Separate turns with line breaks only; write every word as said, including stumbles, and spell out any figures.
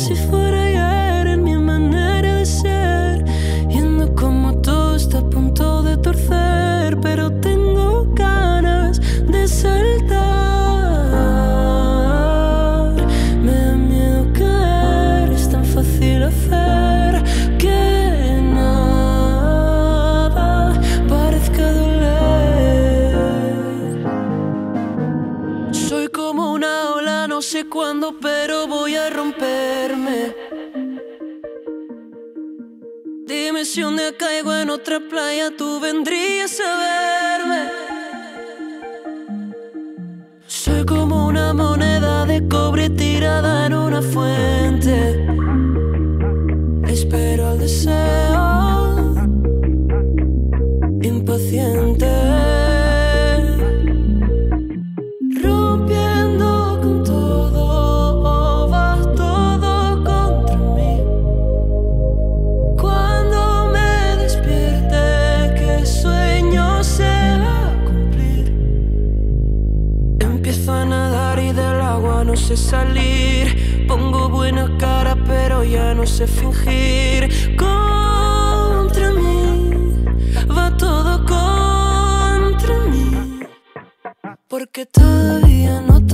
si fuera ayer en mi manera de ser, viendo como todo está a punto de torcer, pero tengo ganas de saltar. Me da miedo caer, es tan fácil hacer que nada parezca doler. Soy como una ola, no sé cuándo, pero voy a romperme. Dime si un día caigo en otra playa, tú vendrías a verme. Soy como una moneda de cobre tirada en una fuente. Espero al deseo, impaciente. Rompiendo con todo, va todo contra mí. Cuando me despierte, que sueño se va a cumplir. Empiezo a nadar y del agua no sé salir. Pongo buena cara pero ya no sé fingir. Contra mí, va todo contra mí. Porque todavía no